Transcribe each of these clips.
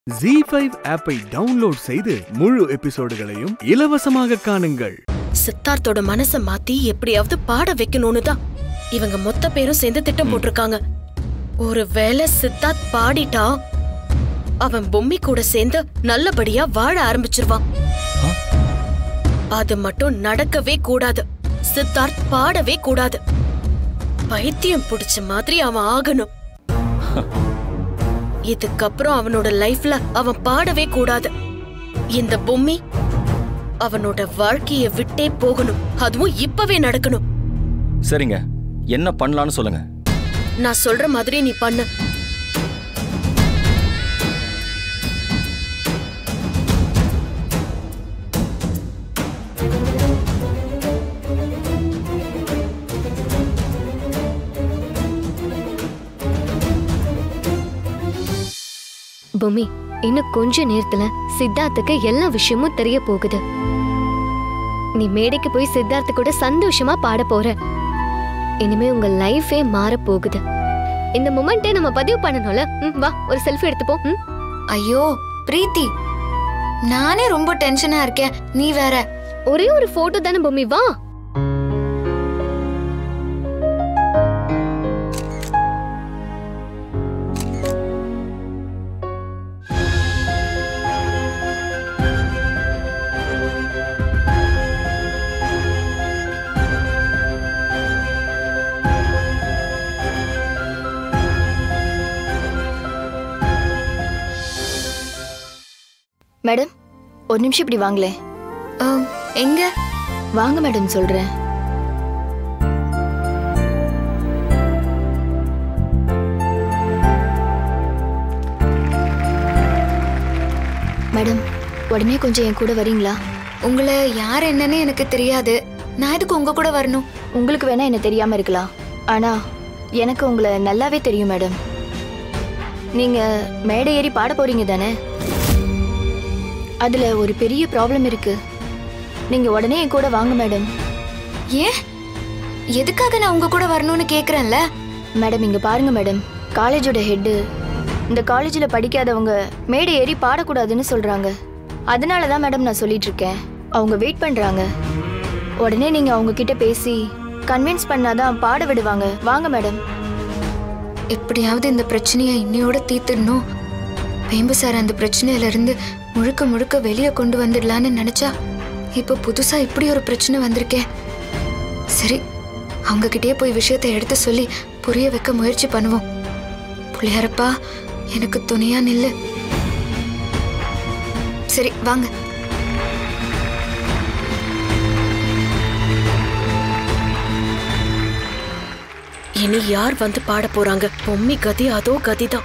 Z5 ஆப்பை download செய்து முழு எபிசோடுகளையும் இலவசமாக காணுங்கள். சித்தார்த்தோட மனசை மாத்தி எப்படியாவது பாட வைக்கணும்னு தான் இவங்க மொத்த பேரும் சேர்ந்து திட்டம் போட்டிருக்காங்க. ஒருவேளை சித்தார்த் பாடிட்டா அவன் பொம்மி கூட சேர்ந்து நல்லபடியா வாழ ஆரம்பிச்சிருவான். அது மட்டும் நடக்கவே கூடாது. சித்தார்த் பாடவே கூடாது. பைத்தியம் பிடிச்ச மாதிரி அவன் ஆகணும். இதுக்கப்புறம் அவனோட லைஃப்ல அவன் பாடவே கூடாது. இந்த பொம்மி அவனோட வாழ்க்கைய விட்டே போகணும். அதுவும் இப்பவே நடக்கணும். சரிங்க, என்ன பண்ணலாம்னு சொல்லுங்க. நான் சொல்ற மாதிரி நீ பண்ணு. பொம்மி, இன்னும் கொஞ்ச நேரத்துல சித்தார்த்துக்கு எல்லா விஷயமும் தெரிய போகுது. நீ மேடைக்கு போய் சித்தார்த்து கூட சந்தோஷமா பாட போற. இனிமே உங்க லைஃபே மாற போகுது. இந்த மொமெண்ட்டை நம்ம பதிவு பண்ணணும்ல. வா, ஒரு செல்ஃபி எடுத்துப்போம். ஐயோ பிரீத்தி, நானே ரொம்ப டென்ஷனா இருக்கேன். நீ வேற. ஒரே ஒரு போட்டோ தானே பொம்மி, வா. மேடம், ஒரு நிமிஷம் இப்படி வாங்களே. எங்க? வாங்க மேடம், சொல்றேன். மேடம், உடனே கொஞ்சம் என் கூட வரீங்களா? உங்களை யார் என்னன்னு எனக்கு தெரியாது. நான் எதுக்கு உங்க கூட வரணும்? உங்களுக்கு வேணா என்ன தெரியாம இருக்கலாம், ஆனா எனக்கு உங்களை நல்லாவே தெரியும் மேடம். நீங்க மேடை ஏறி பாட போறீங்க தானே? அதுல ஒரு பெரிய ப்ராப்ளம் இருக்கு. நீங்க உடனே என் கூட வாங்க மேடம். ஏன்? எதுக்காக நான் உங்க கூட வரணும்னு கேக்குறேன்ல மேடம். இங்க பாருங்க மேடம், காலேஜோட ஹெட் இந்த காலேஜ்ல படிக்காதவங்க மேடை ஏறி பாடக்கூடாதுன்னு சொல்றாங்க. அதனாலதான் மேடம் நான் சொல்லிட்டு இருக்கேன். அவங்க வெயிட் பண்றாங்க. உடனே நீங்க அவங்க கிட்ட பேசி கன்வின்ஸ் பண்ணாதான் பாட விடுவாங்க. வாங்க மேடம். எப்படியாவது இந்த பிரச்சனையை இன்னையோட தீர்த்துடணும். வேம்பு சார் அந்த பிரச்சனையில இருந்து முழுக்க முழுக்க வெளியே கொண்டு வந்துடலான்னு நினைச்சா இப்ப புதுசா இப்படி ஒரு பிரச்சனை வந்திருக்கேன். சரி, அவங்க கிட்டே போய் விஷயத்தை எடுத்து சொல்லி புரிய வைக்க முயற்சி பண்ணுவோம். புள்ளியாரப்பா, எனக்கு துணையா நில்லு. சரி வாங்க. இனி யார் வந்து பாட போறாங்க? பொம்மி கதி அதோ கதிதான்.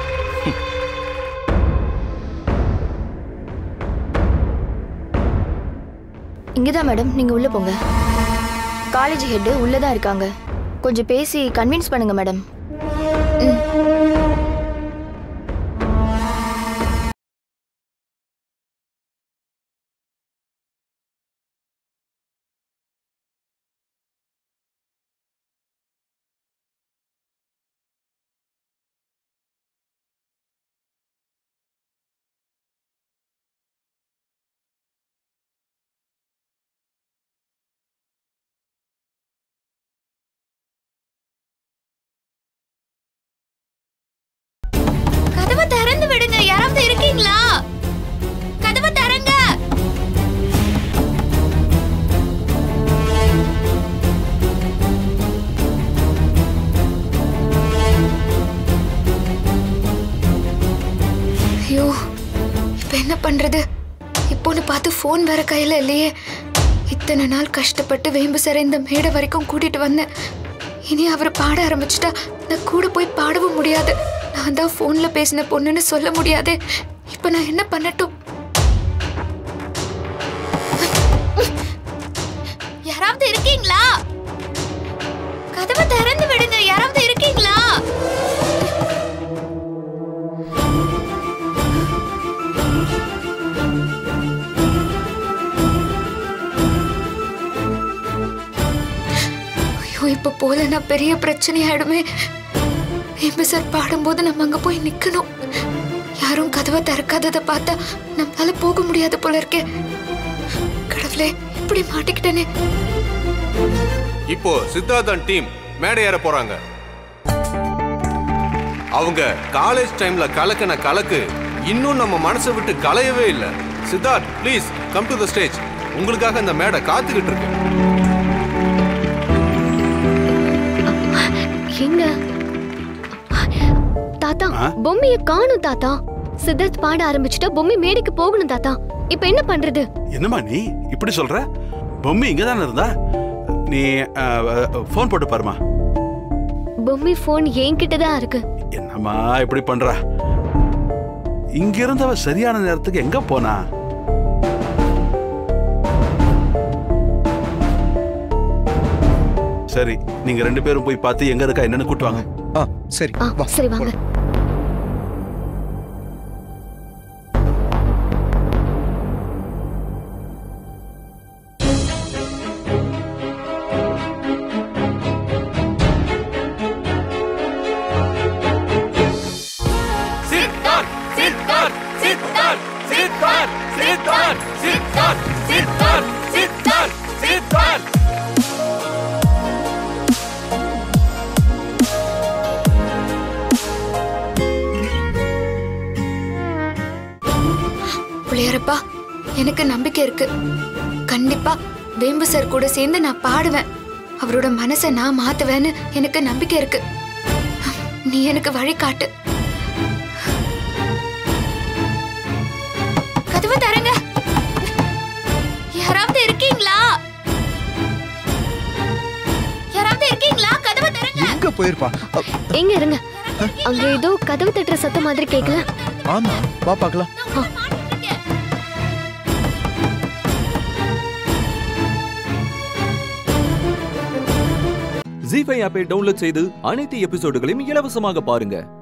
இங்கதான் மேடம், நீங்க உள்ள போங்க. காலேஜ் ஹெட் உள்ளதான் இருக்காங்க. கொஞ்சம் பேசி கன்வின்ஸ் பண்ணுங்க மேடம். திறந்து விடுங்க. யாராவது இருக்கீங்களா? கதவை திறங்க. ஐயோ, இப்ப என்ன பண்றது? இப்போன்னு பார்த்து போன் வேற கையில இல்லையே. இத்தனை நாள் கஷ்டப்பட்டு வேம்பு சார் இந்த மேடை வரைக்கும் கூட்டிட்டு வந்தேன். இனி அவர் பாட ஆரம்பிச்சுட்டா நான் கூட போய் பாடவும் முடியாது. நான் தான் போன்ல பேசின பொண்ணுன்னு சொல்ல முடியாது. இப்ப நான் என்ன பண்ணட்டும்? யாராவது இருக்கீங்களா? கதவை திறந்து விடுங்க. யாராவது இருக்கீங்களா? ஐயோ, இப்ப போலன்னா பெரிய பிரச்சனை ஆயிடுமே. வேம்பு சார் பாடும்போது நம்ம அங்க போய் நிக்கணும். யாரும் கதவை திறக்காததை பார்த்தா நம்மளால போக முடியாது போல இருக்கே. கடவுளே, இப்படி மாட்டிக்கிட்டேனே. இப்போ சித்தார்த்தன் டீம் மேடை ஏற போறாங்க. அவங்க காலேஜ் டைம்ல கலக்கின கலக்கு இன்னும் நம்ம மனசை விட்டு கலையவே இல்லை. Siddharth, please come to the stage. உங்களுக்காக இந்த மேடை காத்துக்கிட்டு இருக்கு. எங்க தாத்தா பொம்மைய காணும் தாத்தா. சித்தார்த் பாட ஆரம்பிச்சுட்டா பொம்மை மேடைக்கு போகணும் தாத்தா. இப்ப என்ன பண்றது? என்னம்மா நீ இப்படி சொல்ற? பொம்மை இங்கதானே இருந்தா? நீ போன் போட்டு பாருமா. பொம்மை போன் என்கிட்டதான் இருக்கு. என்னம்மா இப்படி பண்றா? இங்க இருந்தவ சரியான நேரத்துக்கு எங்க போனா? சரி, நீங்க 2 பேரும் போய் பார்த்து எங்க இருக்கா என்னன்னு கூட்டு வாங்க. சரி சரி வாங்க. புள்ளையாரப்பா, எனக்கு நம்பிக்கை இருக்கு. கண்டிப்பா வேம்பு சார் கூட சேர்ந்து நான் பாடுவேன். அவரோட மனசை நான் மாத்துவேன்னு எனக்கு நம்பிக்கை இருக்கு. நீ எனக்கு வழி காட்டு. கதவை தரங்க. யாராவது இருக்கீங்களா? யாராவது இருக்கீங்களா? கதவை தரங்க. எங்க போயிருப்பா? எங்க இருங்க. அங்க ஏதோ கதவு தட்டுற சத்தம் மாதிரி கேட்கல. ஆமா, வா பார்க்கலாம். ஜீ5 ஆப்பை டவுன்லோட் செய்து அனைத்து எபிசோடுகளையும் இலவசமாக பாருங்க.